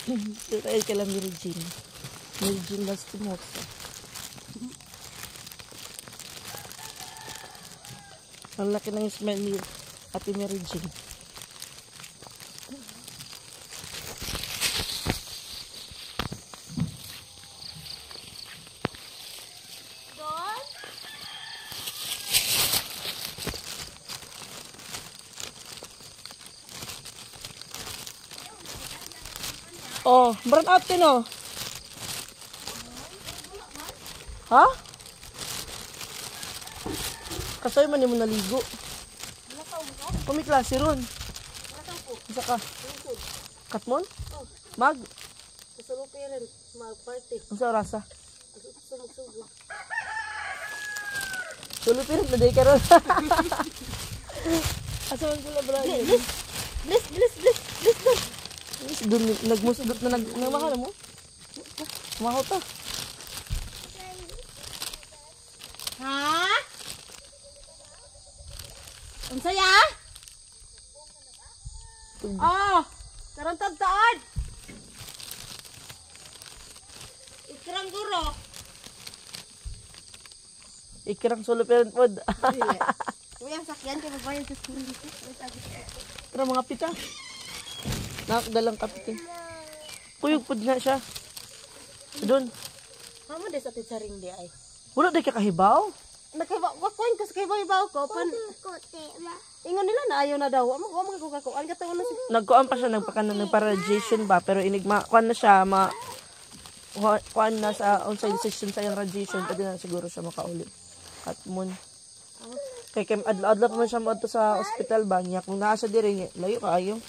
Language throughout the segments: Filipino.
Ito tayo kala Mary Jean. Mary Jean lastimosa. Ang laki ng smile ni Ate Mary Jean. Oh, brown out din oh. Ha? Kasoy man mo naligo. Kumiklase ron. Isa ka? Katmon? Mag? Kasalupiran, mag-party. Ang sa orasa? Sumugsugo. Sulupiran na day ka ron. Asaman ko na Brian. Bless. Doon, nagmusdot na nagmahal mo? Mahaw ta. Ha? Ang saya? Oh, karantad taon. Ikrang guro. Ikirang sulupiran po. Uy, ang sakyan kaya magbayad sa school dito. Pero mga pita. Nakadalang kapite. Kuyog pod nga siya. Doon. Mama des atin sa ring di ay. Wala day kakahibaw. Nagkaiba, wakuin ko sa kaibaw ko. Ingon nila na ayaw na daw. Wala mga kukakuan. Katawa na siya. Nagkuan pa siya nagpa-radiation ba pero kuan na siya kuan na sa on-site session sa yung radiation pwede na siguro siya makauli. Katmon. Kay adlaw pa man siya moadto sa ospital ba niya kung naa siya diri layo kaayo.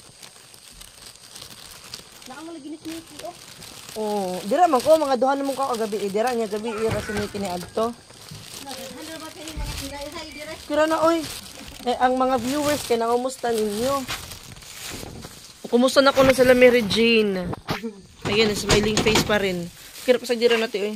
Naang lagi ni Miki oh. Oh, dira man ko mga duha namon ka kagabi dira niya gabi ira si Miki ni adto. Handle ba kay mga tinay dire? Kira na oy. Ang mga viewers kay nangumusta ninyo. Kumusta na ko na sila Mary Jean. Ayan, smiling face pa rin. Kira pa sa dira natin oy.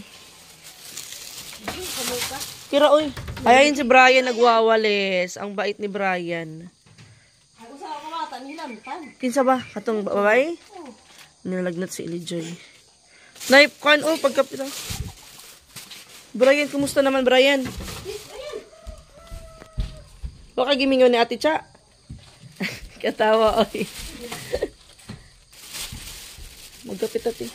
Kira oy. Ayan si Bryan nagwawalis. Ang bait ni Bryan. Ako sa kamata nilang pan. Kinsa ba? Katong babae? Nilalagnat si Elijoy. Naip kan oh pagkapita. Bryan, kumusta naman Bryan? Baka gimingaw ni Ate Cha. Katawa oy. Magkapit ati.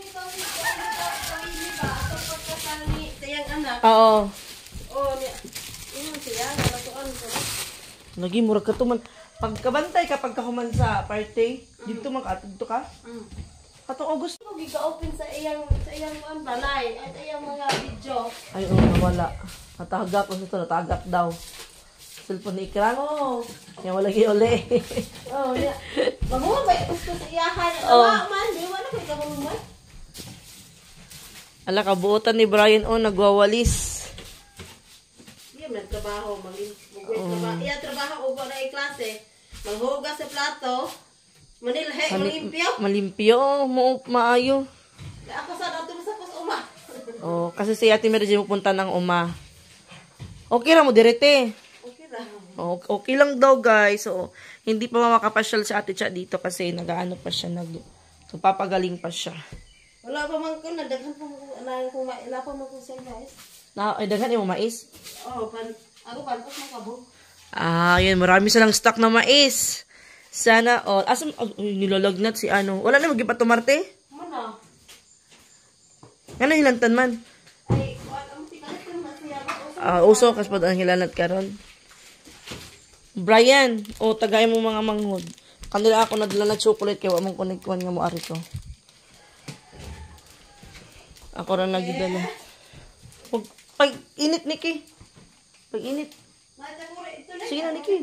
Oo. Oh, ingon siya, natuan ko. Lagi murag ka tuman. Pagkabantay kapag kahuman sa party, dito dito ka? Katong August. Giga-open sa iyang balay at iyang mga video. Ay, nawala. Natagak ko nito, natagak daw. Cellphone ni Ikrang. Oh. Yan wala giuli. Oh, ya. Mabuhay ba gusto sa iyahan? Oh. Man, di wala kay kamuhay. Ala kabuotan ni Bryan oh nagwawalis. Iya man trabaho, iya trabaho ubo na klase. Maghugas sa plato. Manilhe, malimpyo. Malimpyo, maayo. Ako sa dato sa uma. Oh, kasi si Ate Mary Jean pupunta ng uma. Okay ra mo direte. Okay ra. Oh, okay lang daw guys. So, hindi pa makapasyal si Ate Cha dito kasi nagaano pa siya so papagaling pa siya. Wala pa man ko nadaghan pa mo na kung wala pa mo ko sa guys. Na ay daghan mo mais. Oh, ako pantos mo kabo. Ah, yun marami silang stock na mais. Sana all. Asam nilalagnat si ano. Wala na magipatumarte? Mana? Ngano hilantan man? Ay, ang tikalit man siya. Uso kas pud ang hilanat karon. Bryan, tagay mo mga manghod. Kanila ako nadala na chocolate kay wa mong konekwan nga mo ari ko. Ako ra nagidala. Pag init Niki. Pag init. Sige na Niki.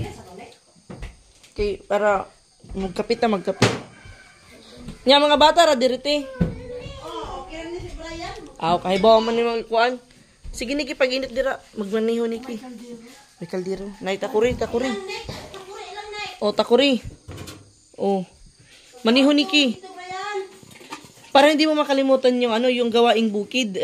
Okay, para magkapit. Nya mga bata ra dirite. Oh, okay ni si Bryan. Okay, bawa man ni kuan. Sige Niki pag init dira magmaneho Niki. May kaldero. Nay takuri. Oh, takuri. Oh. Maniho Niki. Para hindi mo makalimutan yung yung gawaing bukid.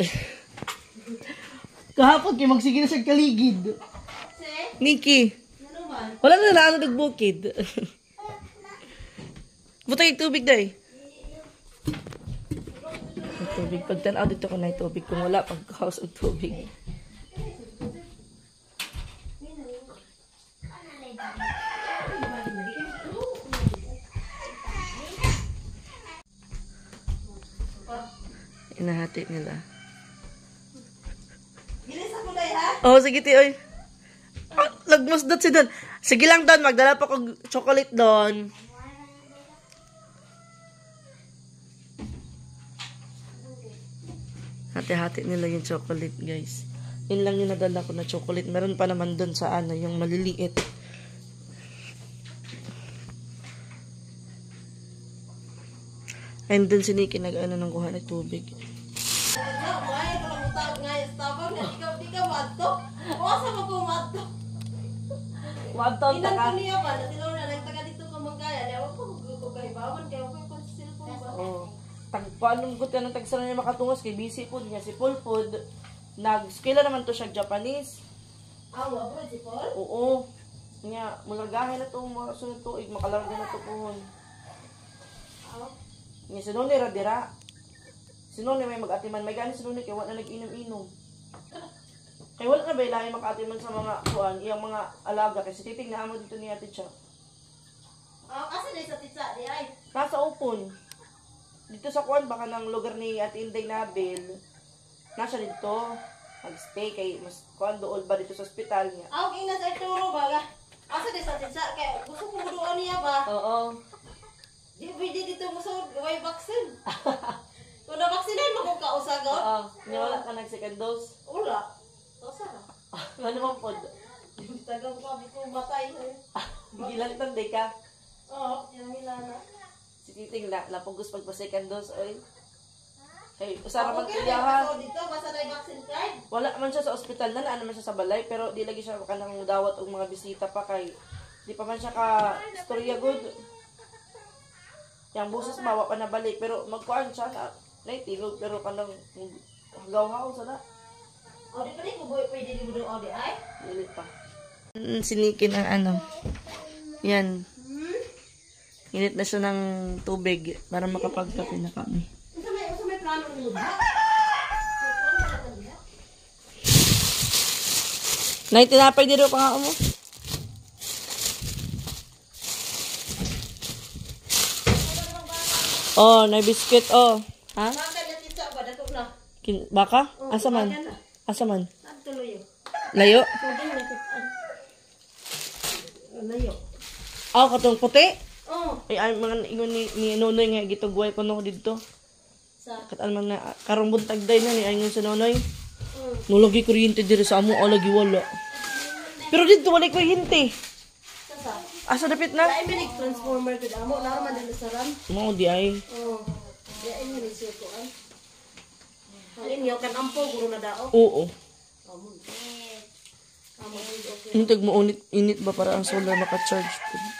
Kahapon kay magsige na sa kaligid. Niki. Wala na nagbukid. Butay tubig day. tubig. Pag tanaw dito ko na tubig. Kung wala, pagkaos og tubig. Inahati nila. Oh, sige ti oy. Lagmusdot si Don. Sige lang Don, magdala pa kog chocolate Don. Hati-hati nila yung chocolate, guys. Yun lang yung nadala ko na chocolate. Meron pa naman Don sa ano, yung maliliit. And dun si Nikki nag-ano ng kuha ng tubig. Wadto ta ka. Oh. Tagpaanong gud kanang tagsara niya makatungos kay busy food niya si Paul food. Nag-skila naman to siya Japanese. Wa si Paul? Oo. Nya mulagahin na to mga sunod tuig makalarga na to pohon. Nya sinuni ra dira. Sinuni may mag-atiman may gani sinuni kay wala na nag-inom-inom. Kay wala na ba ilahi makaatiman sa mga kuan, iyang mga alaga kasi titig na amo dito niya titsa. Asa na sa titsa di ay? Nasa open. Dito sa kuan baka ng lugar ni Ate Inday Nabil. Nasa dito. Mag-stay kay mas kuan dool ba dito sa ospital niya. Ingat sa turo ba? Asa na sa titsa kay gusto ko doon niya ba? Oo. Di pwede dito mo sa way vaccine. Kung na-vaccine mo kung kausagot? Oo. Nya wala ka nag-second dose. Wala. Sara. Ano man pod? Tagang ko ko matay. Gilang tanday ka. Oo, yung Nila na. Si Titing na napugos pagpa second dose oy. Hey, usara man Okay, kuya ha. so dito basta na vaccine card. Wala man siya sa ospital na naman siya sa balay pero di lagi siya kanang dawat og mga bisita pa kay di pa man siya ka storya good. Yang buses bawa pa na balik pero magkuan siya na naitilog pero kanang hagaw-haw sana. O di pa rin ko boy pwede di mo doon di ay? Dili pa. Sinikin ang ano. Yan. Init na siya ng tubig para makapagkape na kami. Usa may plano ni ba? Nay, tinapay dito pa nga mo. Oh, na biscuit oh. Ha? Baka? Asa man? Asa man? Layo? Layo. Oh, katong puti? Oh. Ay mga ingon ni Nonoy nga gitugway ko no dito. Sa Katan man na karong buntag day na ni ingon sa Nonoy. Nulagi kuryente diri sa amo lagi wala. Pero dito wala kuryente. sa. Asa dapit na? Ay may transformer ko amo na man dali sa ram. Mo di ay. Oh. Di ay ni ko an. Halin yo kan ampo guro na dao. Oo. Amo. Amo okay. Intag mo init ba para ang solar maka-charge?